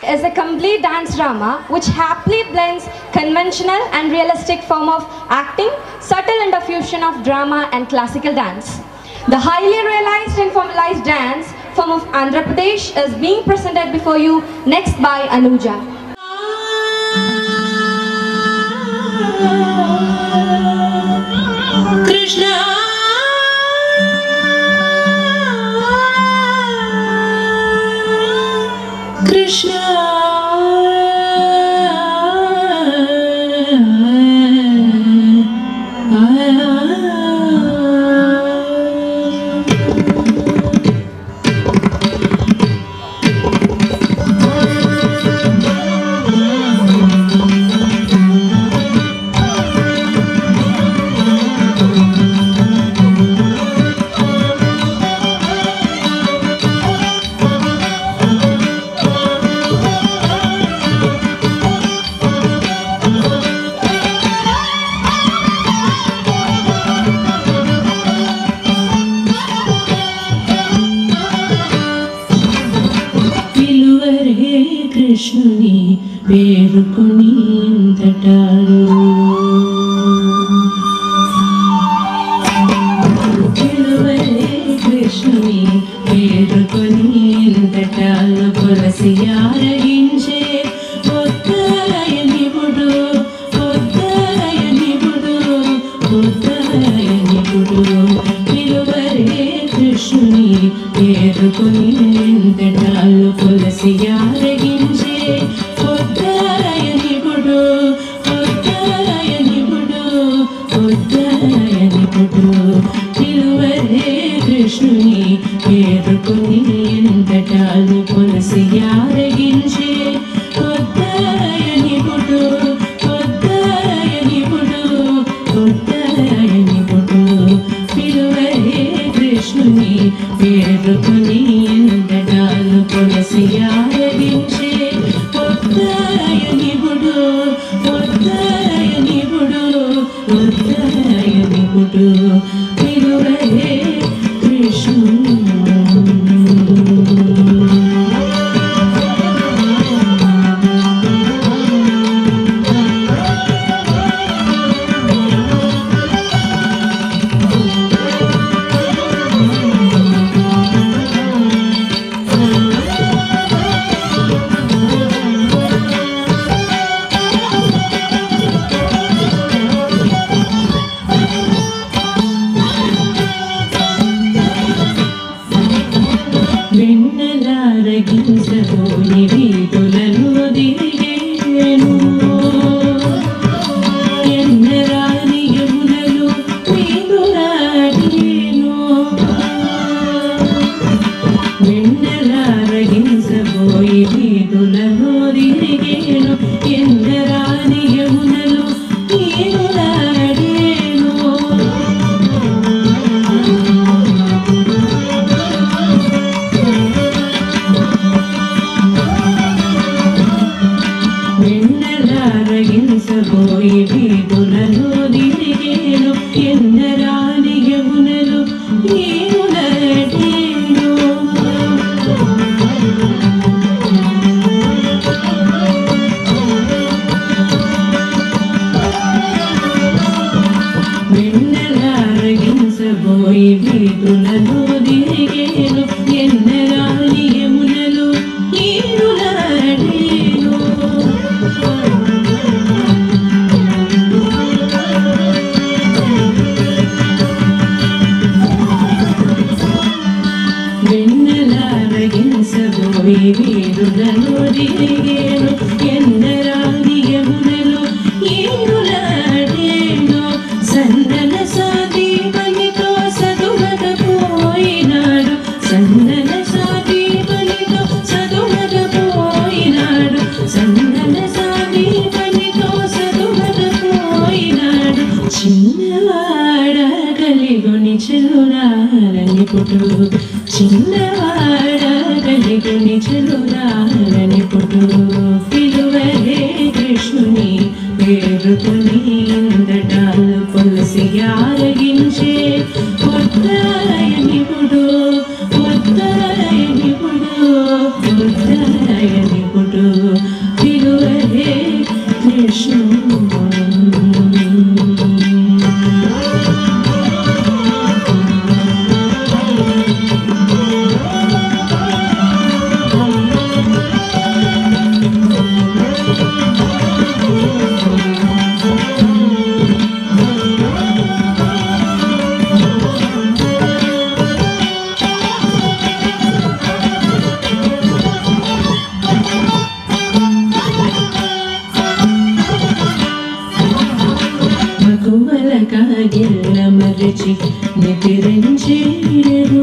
is a complete dance drama which happily blends conventional and realistic form of acting, subtle interfusion of drama and classical dance. The highly realized and formalized dance form of Andhra Pradesh is being presented before you next by Anuja. Krishna Krishna కృష్ణుని పేరుకొని ఇంతటారు కృష్ణుని పేరుకొని ఇంతటాలు పులసి ఆరగించే పొద్దాయనిపుడు పొద్దాయనిపుడు పొద్దాయనిపుడు పిలువరే కృష్ణుని పేరుకొని ఇంతటాలు పులసి ఆరగించే పొద్దాయనిపుడు పొద్దాయనిపుడు పొద్దాయనిపుడు పిలువరే కృష్ణుని పేరుకొని ఎంతటాలు పులసి ఆరగించే పొద్దాయనిపుడు పొద్దాయనిపుడు పొద్దాయనిపుడు పిలువరే కృష్ణుని పేరుకొని ఎంతటాలు పులసి ఆరగించే పొద్దాయనిపుడు పొద్దాయనిపుడు పొద్దాయనిపుడు పిలువరే కృష్ణుని. వెన్నలారగించబోయి వీధులను దిరిగేను ఎన్నరాని యమునలు వీధులాడేను వెన్నలారగించబోయి వీధులను దిరిగేను ఎన్నరాని యమునలు వీధులాడేను వెన్నలారగించబోయి వీధులను దిరిగేను ఎన్నరాని యమునలు వీధులాడేను వెన్నలారగించబోయి వీధులను దిరిగేను ఎన్నరాని యమునలు వీధులాడేను వెన్నలారగించబోయి వీధులను దిరిగేను ఎన్నరాని యమునలు వీధులాడేను సందన సాదీపనితో సదుమగపోయినాడు సందన సాదీపనితో సదుమగపోయినాడు సందన సాదీపనితో సదుమగపోయినాడు చిన్నవాడ కలిగొని చెలురారనిపుడు చిన్నవాడ కలిగొని చెలురారనిపుడు పిలువరే కృష్ణుని పేరుకొని ఇంతటాలు పులసి ఆరగించే పొద్దాయనిపుడు పొద్దాయనిపుడు పొద్దాయనిపుడు మరచి నిద్రించేను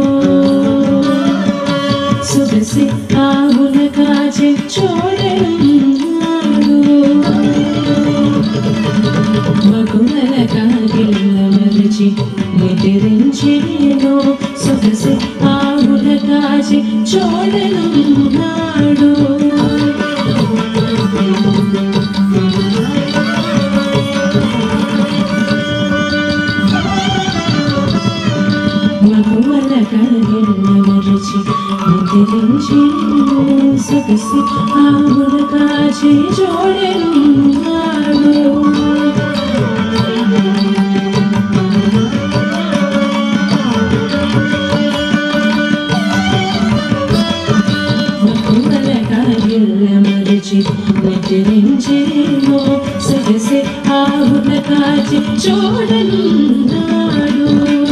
సొగసి ఆవుల కాచి చూడనున్నాడు మగువల కాగిళ్ళ మరచి నిద్రించేను సొగసి ఆవుల కాచి చూడనున్నాడు మగువల కాగిళ్ళ మరచి నిద్రించేను సొగసి ఆవుల కాచి చూడనున్నాడు మరచి నిద్రించేను సొగసి ఆవుల కాచి చూడనున్నాడు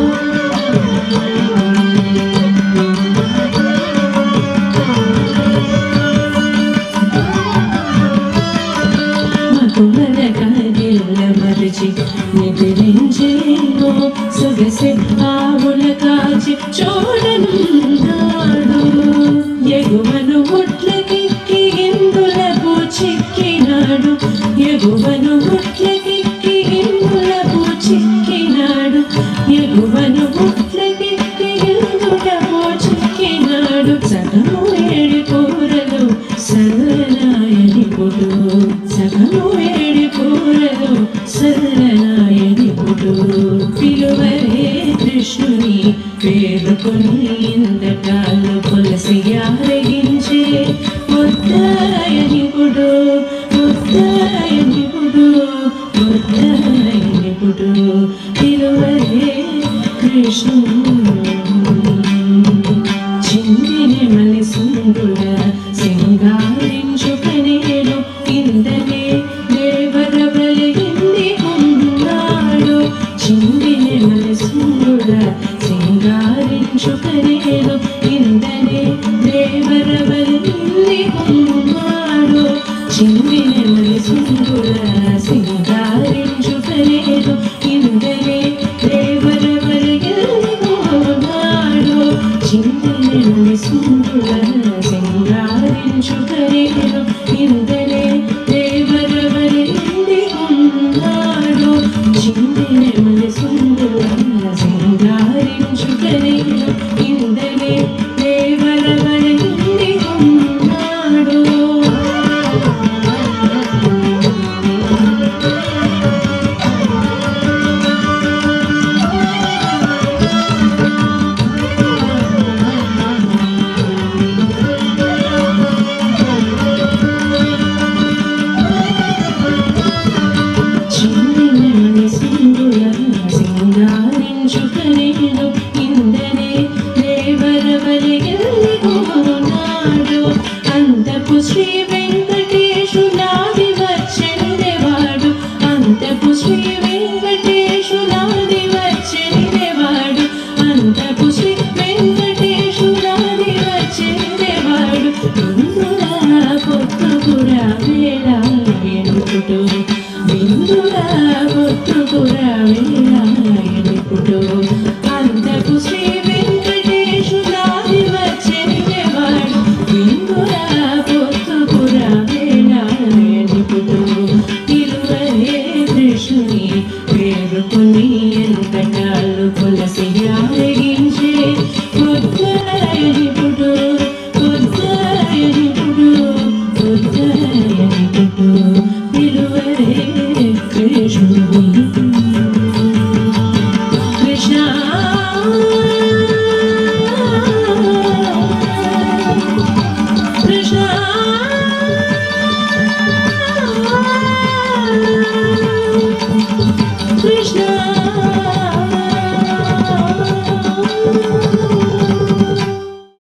మగువల కాగిళ్ళ మరచి నిద్రించేను సొగసి ఆవుల కాచి చూడనున్నాడు ఎగువను ముట్లకి ఇందులకు చిక్కినాడు ఎగువను ముట్లకి ఇందులకు చిక్కినాడు ఎగువను ముట్లకి ఇందులకు చిక్కినాడు సగము ఏడి కూరలు సరళనాయని పుడు సగము ఏడి కూరలు సరళనాయని పుడు పిలువరే కృష్ణుని పేరుకొని ఇంతకాలు పొలసి ఆరగించే ముద్దాయని పుడు ముద్దాయని పుడు ముద్దాయని పుడు పిలువరే కృష్ణుడు చిందిని మలిసుండుల సింగారించుకనేను ఇందనే దేవర బలిగింది ఉన్నాడు చిందిని మలిసుండుల సింగారించుకనేను ఇందనే దేవర బలిగింది ఉన్నాడు చిందిని మలిసుండుల సింగారించుకనేను ఇందనే దేవర బలిగింది ఉన్నాడు చిందిని మలిసుండుల సింగారించుకనేను ఇందనే దేవర బలిగింది ఉన్నాడు చిందిని మలిసుండుల సింగారించుకనేను ఇందనే దేవర బలిగింది ఉన్నాడు చిందిని మలిసుండుల సింగారించుకనేను ఇందనే దేవర బలిగింది ఉన్నాడు అంతపు శ్రీ వెంకటేశులాది వచ్చెందేవాడు అంతపు శ్రీ వెంకటేశులాది వచ్చెందేవాడు అంతపు శ్రీ వెంకటేశులాది వచ్చెందేవాడు ఇందులా పొత్తుకురా వేళ ఎనుకుడు బిందులా పొత్తుకురా వేళ ఎనుకుడు